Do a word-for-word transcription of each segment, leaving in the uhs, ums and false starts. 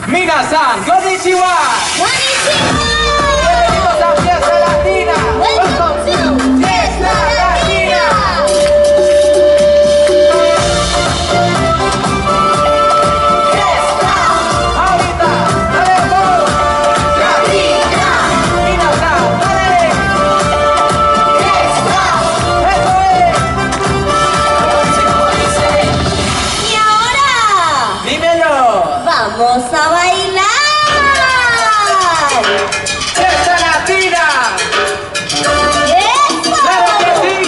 Minasan, konnichiwa. Konnichiwa. Bienvenidos a Fiesta Latina. Welcome to Fiesta Latina. Fiesta. Ahorita, dale todo. Latina. Minasan, dale. Fiesta. Eso es. Y ahora Dímelo. vamos a bailar. Fiesta Latina. ¡Eso! Claro que sí.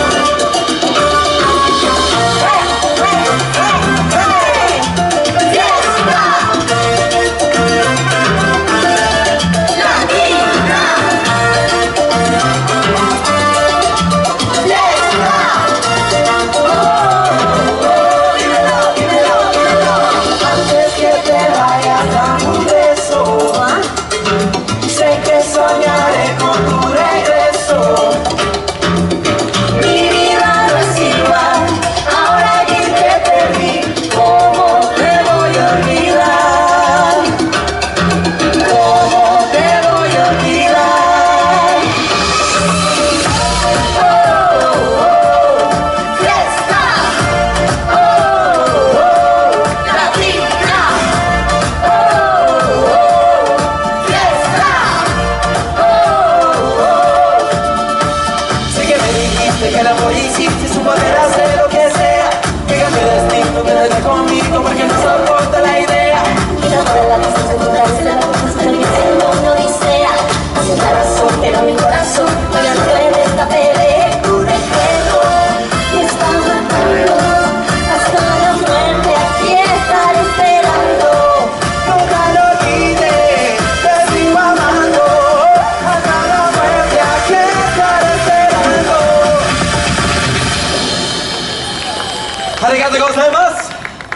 Antes que te vayas, dame un beso. Sé que soñaré con tu regreso. Mi vida no es igual, ahora que te vi, ¿cómo te voy a olvidar? ¿Cómo te voy a olvidar? Oh, oh, oh, fiesta. Oh, oh, oh, latina. Oh, oh, oh, fiesta. Oh, oh. Sé que me dijiste que el amor hiciste su poder hacer lo que sea. Fíjate destino, quédate conmigo porque no soporta la idea. Quitando la distancia, encontrarse la cosa que siendo una odisea. Hace la razón, pero mi corazón no ya no puede esta pelea. Tu recuerdo me está matando. Hasta la muerte aquí estaré esperando. Nunca lo olvides, te sigo amando. Hasta la muerte aquí estaré esperando. Arigato gozaimasu.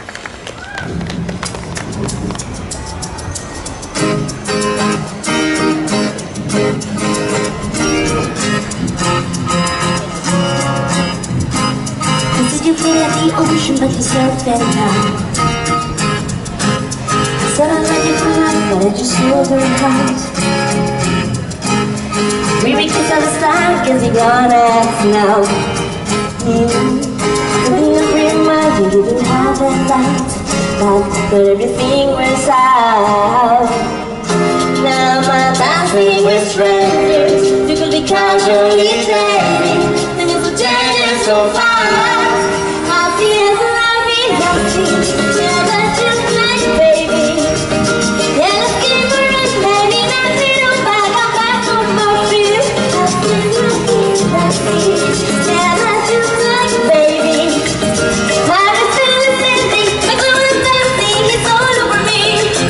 I said you play at the ocean, but you surf at night. I said I like it from life, but I just feel very hot. We make this on the side, cause you're gonna ask now. Mm. Living a free mind, you didn't have that light. But, but everything was out. Now my dancing with strangers, you could be casually dating. And it's so changing so fast. I feel like reality. Yeah, that's just like baby. Yeah, let's keep it in, baby. That's it, I'm back, I'm back on my feet. I feel like reality. Yeah, that's just like baby. I just feel the same thing, like we were dancing, it's all over me.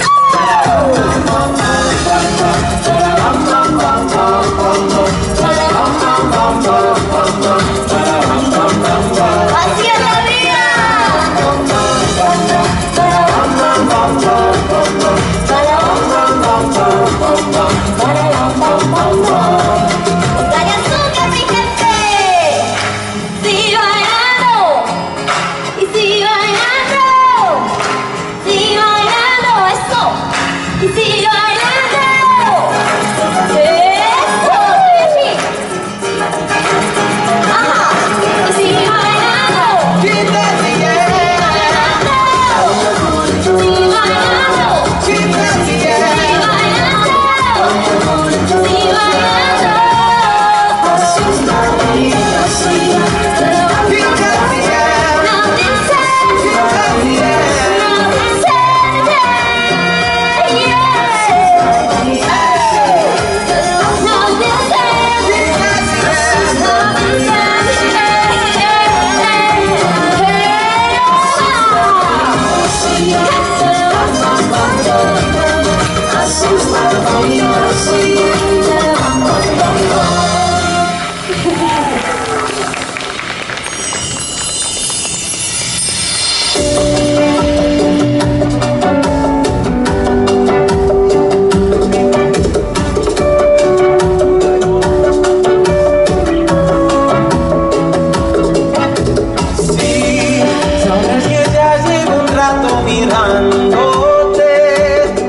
Así es la vida. La canción que mi gente sigue bailando y sigue bailando, sigue bailando eso y sigue bailando eso, baby. Ajá, y sigue bailando, sigue bailando, sigue bailando, sigue Sabes que ya llevo un rato mirándote.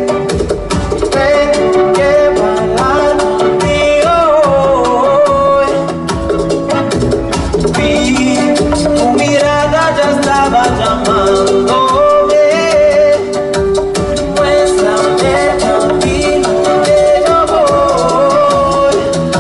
llamándome. Muéstrame el camino que yo voy.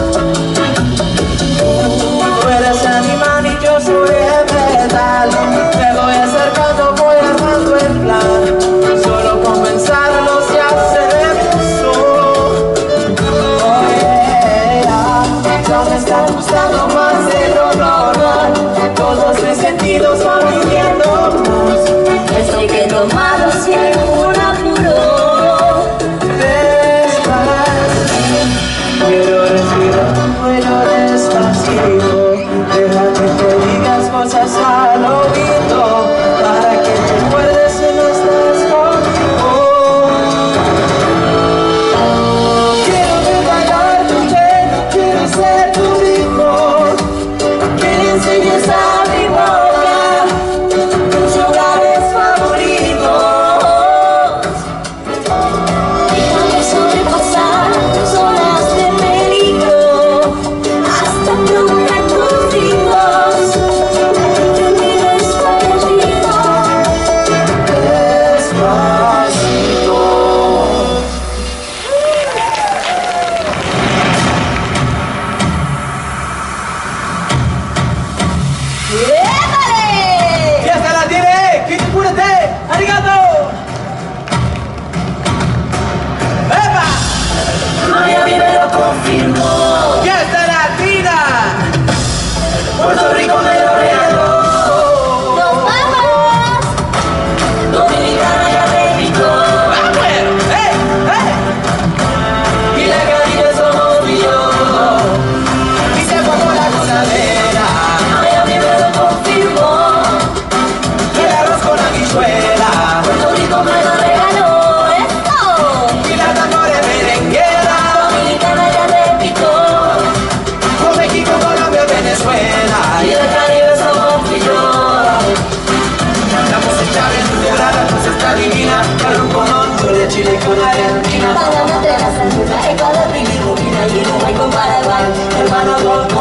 Tú eres el imán y yo soy el metal. Te voy acercando, voy armando el plan. Solo con pensarlo se hace hermoso. Oh yeah, ya me está gustando más de lo normal. Todos mis sentidos van viviendo más. Estoy que tomado sin ningún apuro. Despacito, quiero respirar tu cuello despacito. Deja que te digas cosas al oído, para que te acuerdes si no estás conmigo. Quiero regalar tu pelo, quiero ser tu hijo, que le enseñes a mi boca tus lugares favoritos. Déjame sobrepasar tus horas de peligro hasta tocar tus hijos. Que mires perdido. Despacito. ¡Épale! Fiesta Latina, Kitty-Purete, arigato. ¡Epa! Miami me lo confirmó. Fiesta Latina. Puerto Rico me lo regaló. ¡Nos vamos! Dominicana ya repito. ¡Ah, bueno! ¡Ey! ¡Ey! Y la Caribe somos tú y yo. Y se formó la gozadera. Miami me lo confirmó. El arroz con habichuela. Puerto Rico me lo regaló. ¡Esto! Y la tambores merenguera. Dominicana ya repito. Con México, Colombia, Venezuela. Y el Caribe somos tú y yo. La música aventurera, la cosa está divina. Perú con Honduras, Chile con Argentina. Panamá, Tierra, San Juan, Ecuador, Bolivia, Uruguay con Paraguay. Hermano, con